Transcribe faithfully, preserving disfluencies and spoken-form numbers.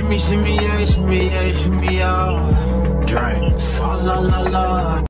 Shimmy, shimmy, yeah, shimmy, yeah, shimmy, yeah. Drink. Swalla la la.